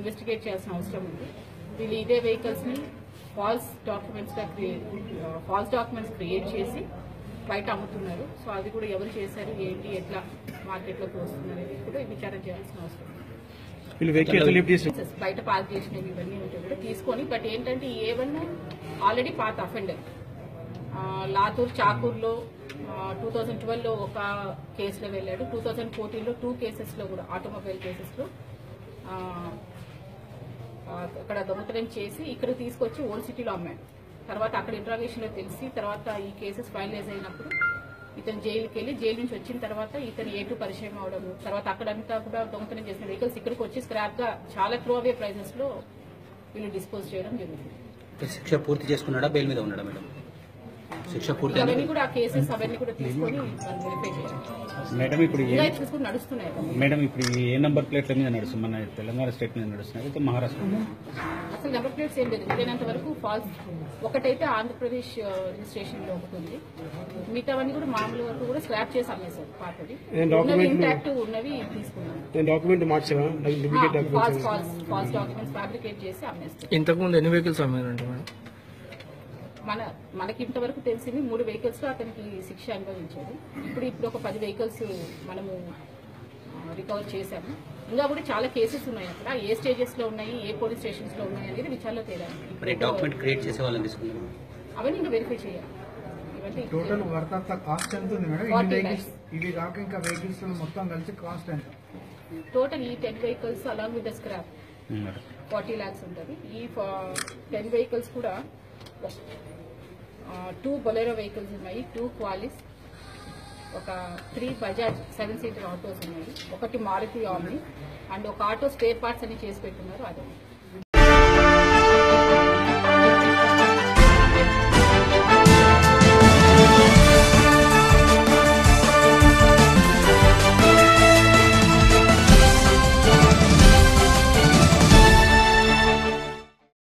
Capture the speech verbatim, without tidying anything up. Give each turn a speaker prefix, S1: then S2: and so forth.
S1: Investigate చేయాల్సిన అవసరం ఉంది. వీళ్ళు ఇదే వెహికల్స్ ని ఫాల్స్ డాక్యుమెంట్స్ గా క్రియేట్ ఫాల్స్ డాక్యుమెంట్స్ క్రియేట్ చేసి బయట అమ్ముతున్నారు. సో అది కూడా ఎవరు చేశారు, ఏంటి, ఎట్లా మార్కెట్లోకి వస్తుంది అనేది కూడా విచారణ చేయాల్సిన అవసరం ఉంది. బయట పార్క్ చేసినవి ఇవన్నీ ఉంటే కూడా తీసుకొని, బట్ ఏంటంటే ఈ ఏవన్ ఆల్రెడీ పాత అఫెండర్. లాతూర్ చాకూర్లో టూ థౌజండ్ ట్వెల్వ్ లో ఒక కేసులో వెళ్ళాడు. టూ థౌజండ్ ఫోర్టీన్ లో టూ కేసెస్ లో కూడా ఆటోమొబైల్ కేసెస్ లో అక్కడ దొంగతనం చేసి ఇక్కడ తీసుకొచ్చి ఓల్డ్ సిటీలో అమ్మాడు. తర్వాత అక్కడ ఇంట్రాగేషన్ లో తెలిసి తర్వాత ఈ కేసెస్ ఫైనలైజ్ అయినప్పుడు ఇతను జైలుకి వెళ్లి జైలు నుంచి వచ్చిన తర్వాత ఇతను ఏ టూ పరిచయం అవడము, తర్వాత అక్కడంతా కూడా దొంగతనం చేసిన వెహికల్స్ ఇక్కడికి వచ్చి స్క్రాప్ గా చాలా త్రూ అవే ప్రైజెస్ లో వీళ్ళు డిస్పోజ్ చేయడం జరుగుతుంది.
S2: శిక్ష పూర్తి చేసుకున్నాడా, బెయిల్ మీద ఉన్నాడా మేడం? శిక్ష పూర్తి
S1: అవన్నీ కూడా కేసెస్ అవన్నీ కూడా తీసుకొని వెరిఫై చేయాలి.
S3: మేడం ఇప్పుడు
S1: తీసుకుని నడుస్తున్నాయి.
S3: మేడం ఇప్పుడు ఏ నెంబర్ ప్లేట్ల మీద నడుస్తుంది? మన తెలంగాణ స్టేట్ మీద నడుస్తున్నాయి, అయితే మహారాష్ట్ర
S1: అసలు నెంబర్ ప్లేట్స్ ఏం లేదు. వీలైనంత వరకు ఫాల్స్ ఒకటైతే ఆంధ్రప్రదేశ్ రిజిస్ట్రేషన్ లో ఒకటి ఉంది. మిగతావన్నీ కూడా మామూలు వరకు కూడా స్క్రాప్ చేసి అమ్మేశారు. పాతది ఇంటాక్ట్ ఉన్నవి తీసుకున్నాం. ఫాల్స్ ఫాల్స్ డాక్యుమెంట్స్ ఫ్యాబ్రికేట్ చేసి అమ్మేస్తారు.
S4: ఇంతకుముందు ఎన్ని వెహికల్స్ అమ్మారంటే మేడం?
S1: మన మనకి ఇంతవరకు తెలిసింది మూడు వెహికల్స్ లో అతనికి శిక్ష అనుభవించాడు. ఇప్పుడు ఇప్పుడు ఒక పది వెహికల్స్ మనము రికవర్ చేశాము. ఇంకా కూడా చాలా కేసెస్ ఉన్నాయి అక్కడ. ఏ స్టేజెస్ లో ఉన్నాయి, ఏ పోలీస్ స్టేషన్స్ లో ఉన్నాయి అనేది విచారణలో తేలాలి.
S2: డాక్యుమెంట్ క్రియేట్ చేసే వాళ్ళని తీసుకున్నాం,
S1: అవన్నీ ఇంకా వెరిఫై చేయాలి.
S5: Total worth of the cost ఎంత ఉంది మేడం? ఇవి కాక ఇంకా వెహికల్స్ మొత్తం కలిసి కాస్ట్ ఎంత?
S1: టోటల్ ఈ ten vehicles along with the scrap forty lakhs ఉంటుంది. ఈ టెన్ వెహికల్స్ కూడా టూ బొలెరో వెహికల్స్ ఉన్నాయి, టూ క్వాలిస్, ఒక three Bajaj seven seater autos ఉన్నాయి, ఒకటి మారుతి ఆమ్ని అండ్ ఒక ఆటో స్పేర్ పార్ట్స్ అని చేసి పెట్టున్నారు. అదే